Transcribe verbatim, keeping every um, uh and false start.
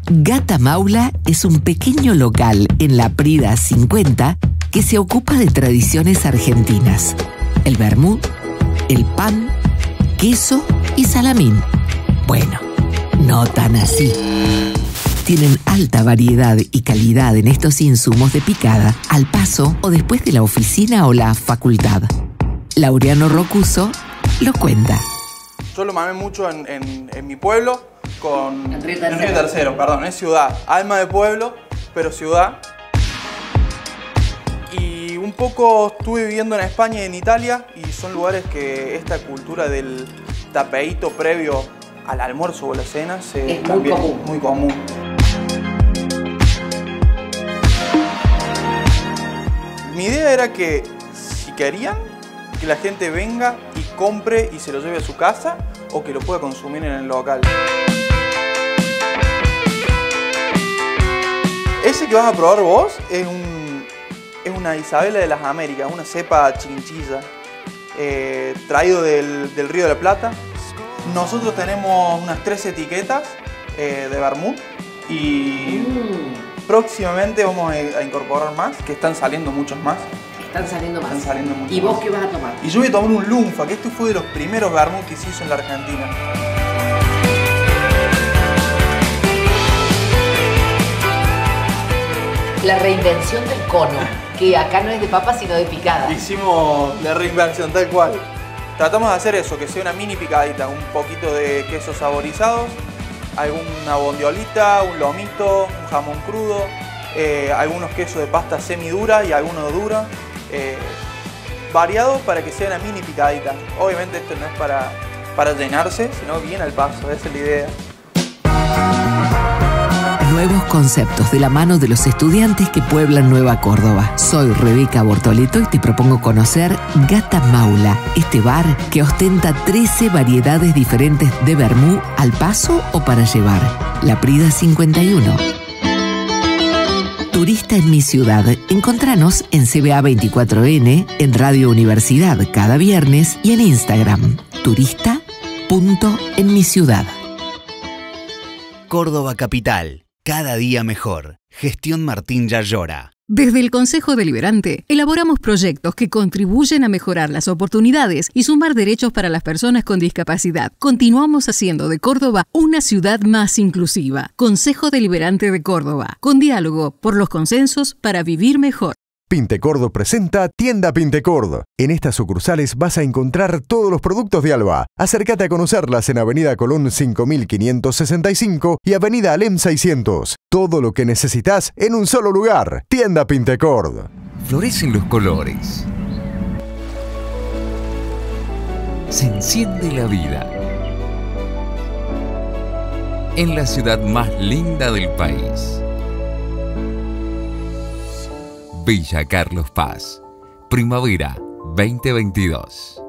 Gata Maula es un pequeño local en la Prida cincuenta que se ocupa de tradiciones argentinas. El vermut, el pan, queso y salamín. Bueno, no tan así. Tienen alta variedad y calidad en estos insumos de picada, al paso o después de la oficina o la facultad. Laureano Rocuso lo cuenta. Yo lo mamé mucho en, en, en mi pueblo, con en Río Tercero, perdón, es ciudad. Alma de pueblo, pero ciudad. Y un poco estuve viviendo en España y en Italia, y son lugares que esta cultura del tapeíto previo al almuerzo o la cena se, es muy también, común. muy común. Mi idea era que si querían, que la gente venga y compre y se lo lleve a su casa o que lo pueda consumir en el local. Ese que vas a probar vos es, un, es una Isabela de las Américas, una cepa chinchilla, eh, traído del, del Río de la Plata. Nosotros tenemos unas tres etiquetas eh, de vermut y mm. próximamente vamos a incorporar más, que están saliendo muchos más. Están saliendo más. Están saliendo muchos ¿Y vos más. qué vas a tomar? Y yo voy a tomar un Lunfa, que este fue de los primeros vermut que se hizo en la Argentina. La reinvención del cono, que acá no es de papa sino de picada. Hicimos la reinvención tal cual. Tratamos de hacer eso, que sea una mini picadita, un poquito de quesos saborizados, alguna bondiolita, un lomito, un jamón crudo, eh, algunos quesos de pasta semidura y algunos duros, eh, variados para que sea una mini picadita. Obviamente esto no es para, para llenarse, sino bien al paso, esa es la idea. Nuevos conceptos de la mano de los estudiantes que pueblan Nueva Córdoba. Soy Rebeca Bortoleto y te propongo conocer Gata Maula, este bar que ostenta trece variedades diferentes de vermú al paso o para llevar. La Prida cincuenta y uno. Turista en mi ciudad. Encontranos en C B A veinticuatro N, en Radio Universidad cada viernes y en Instagram, turista punto en mi ciudad. Córdoba Capital. Cada día mejor. Gestión Martín Yayora. Desde el Consejo Deliberante, elaboramos proyectos que contribuyen a mejorar las oportunidades y sumar derechos para las personas con discapacidad. Continuamos haciendo de Córdoba una ciudad más inclusiva. Consejo Deliberante de Córdoba. Con diálogo por los consensos para vivir mejor. Pintecordo presenta Tienda Pintecordo. En estas sucursales vas a encontrar todos los productos de Alba. Acércate a conocerlas en Avenida Colón cinco mil quinientos sesenta y cinco y Avenida Alem seiscientos. Todo lo que necesitas en un solo lugar. Tienda Pintecordo. Florecen los colores. Se enciende la vida. En la ciudad más linda del país. Villa Carlos Paz, primavera veinte veintidós.